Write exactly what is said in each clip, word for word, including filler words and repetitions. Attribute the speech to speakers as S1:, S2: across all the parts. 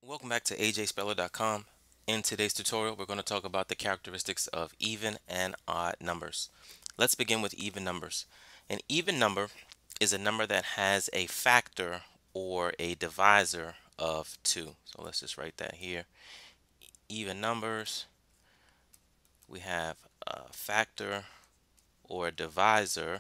S1: Welcome back to A J Speller dot com. In today's tutorial, we're going to talk about the characteristics of even and odd numbers. Let's begin with even numbers. An even number is a number that has a factor or a divisor of two. So let's just write that here. Even numbers, we have a factor or a divisor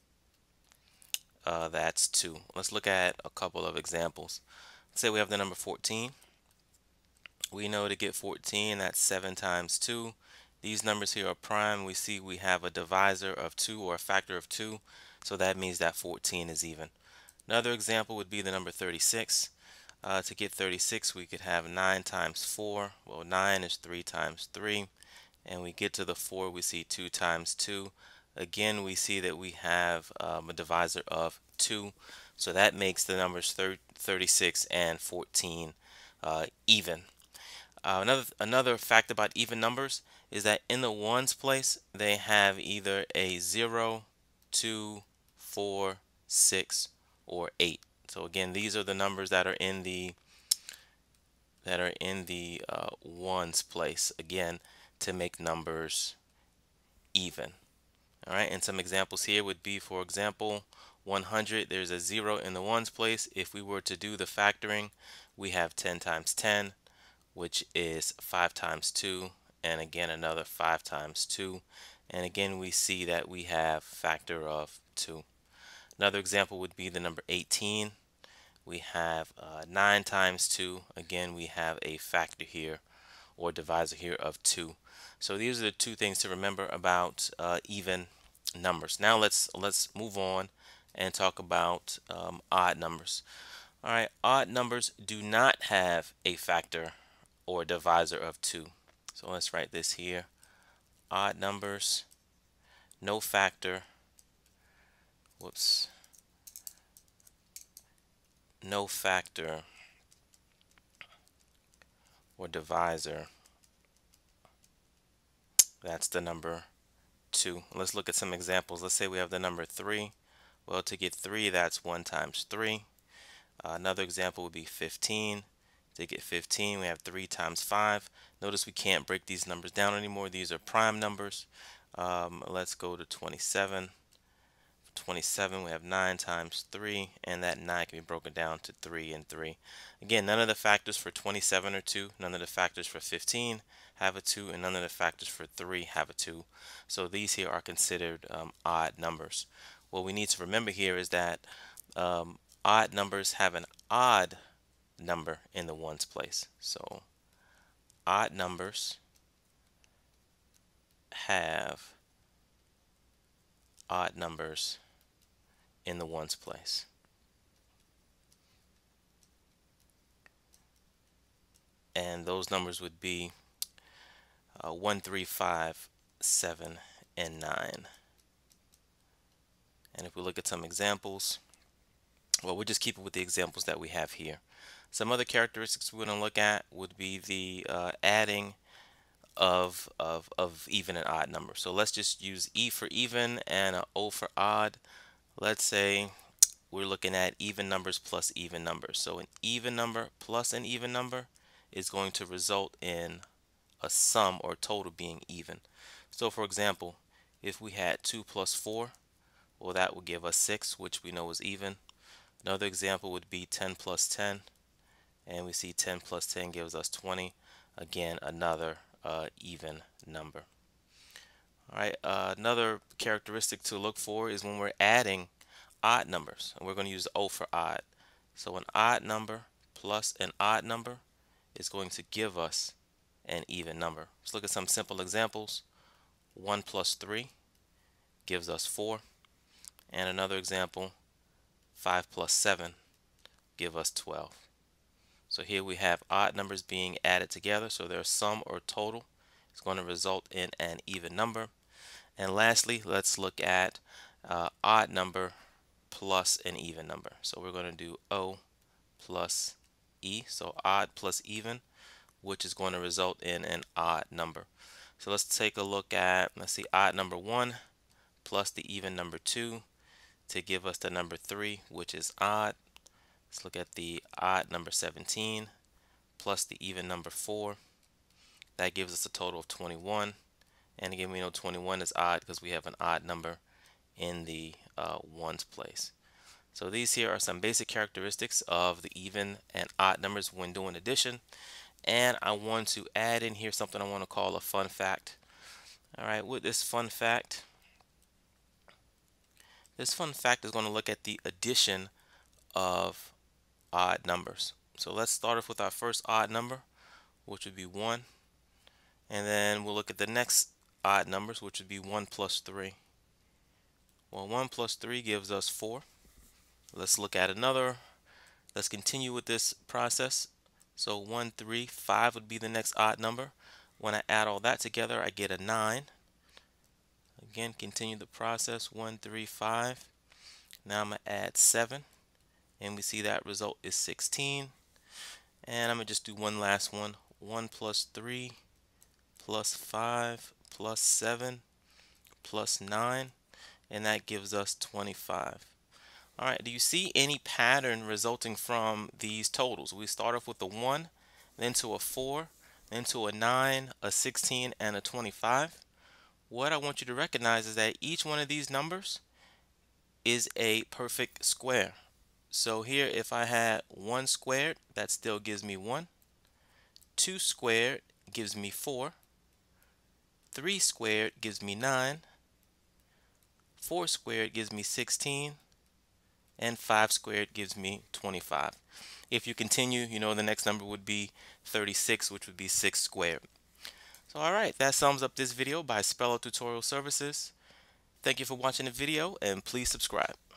S1: uh, that's two. Let's look at a couple of examples. Let's say we have the number fourteen. We know to get fourteen, that's seven times two. These numbers here are prime. We see we have a divisor of two or a factor of two, so that means that fourteen is even. Another example would be the number thirty-six. Uh, to get thirty-six, we could have nine times four. Well, nine is three times three. And we get to the four, we see two times two. Again, we see that we have um, a divisor of two. So that makes the numbers thirty-six and fourteen uh, even. Uh, another another fact about even numbers is that in the ones place they have either a zero, two, four, six, or eight. So again, these are the numbers that are in the that are in the uh, ones place again to make numbers even. All right, and some examples here would be, for example, one hundred. There's a zero in the ones place. If we were to do the factoring, we have ten times ten, which is five times two, and again another five times two, and again we see that we have factor of two. Another example would be the number eighteen. We have uh, nine times two. Again, we have a factor here or divisor here of two. So these are the two things to remember about uh, even numbers. Now let's let's move on and talk about um, odd numbers. All right, odd numbers do not have a factor or divisor of two. So let's write this here. Odd numbers, no factor, whoops, no factor or divisor. That's the number two. Let's look at some examples. Let's say we have the number three. Well, to get three, that's one times three. Uh, another example would be fifteen. To get fifteen, we have three times five. Notice we can't break these numbers down anymore. These are prime numbers. Um, let's go to twenty-seven. twenty-seven, we have nine times three, and that nine can be broken down to three and three. Again, none of the factors for twenty-seven are two, none of the factors for fifteen have a two, and none of the factors for three have a two. So these here are considered um, odd numbers. What we need to remember here is that um, odd numbers have an odd number in the ones place. So odd numbers have odd numbers in the ones place. And those numbers would be uh, one, three, five, seven, and nine. And if we look at some examples, well, we'll just keep it with the examples that we have here. Some other characteristics we're going to look at would be the uh, adding of, of, of even and odd numbers. So let's just use E for even and a O for odd. Let's say we're looking at even numbers plus even numbers. So an even number plus an even number is going to result in a sum or total being even. So for example, if we had two plus four, well, that would give us six, which we know is even. Another example would be ten plus ten, and we see ten plus ten gives us twenty. Again, another uh, even number. All right, uh, another characteristic to look for is when we're adding odd numbers, and we're going to use O for odd. So an odd number plus an odd number is going to give us an even number. Let's look at some simple examples. one plus three gives us four. And another example, five plus seven give us twelve. So here we have odd numbers being added together, so their sum or total is going to result in an even number. And lastly, let's look at uh, odd number plus an even number. So we're going to do O plus E, so odd plus even, which is going to result in an odd number. So let's take a look at, let's see, odd number one plus the even number two to give us the number three, which is odd. Let's look at the odd number seventeen plus the even number four. That gives us a total of twenty-one. And again, we know twenty-one is odd because we have an odd number in the uh, ones place. So these here are some basic characteristics of the even and odd numbers when doing addition. And I want to add in here something I want to call a fun fact. All right, with this fun fact, this fun fact is going to look at the addition of odd numbers. So let's start off with our first odd number, which would be one. And then we'll look at the next odd numbers, which would be one plus three. Well, one plus three gives us four. Let's look at another. Let's continue with this process. So one, three, five would be the next odd number. When I add all that together, I get a nine. Again, continue the process. one, three, five. Now I'm going to add seven. And we see that result is sixteen. And I'm going to just do one last one. one plus three plus five plus seven plus nine. And that gives us twenty-five. All right, do you see any pattern resulting from these totals? We start off with a one, then to a four, then to a nine, a sixteen, and a twenty-five. What I want you to recognize is that each one of these numbers is a perfect square. So here, if I had one squared, that still gives me one. two squared gives me four. three squared gives me nine. four squared gives me sixteen. And five squared gives me twenty-five. If you continue, you know the next number would be thirty-six, which would be six squared. So all right, that sums up this video by Spello Tutorial Services. Thank you for watching the video, and please subscribe.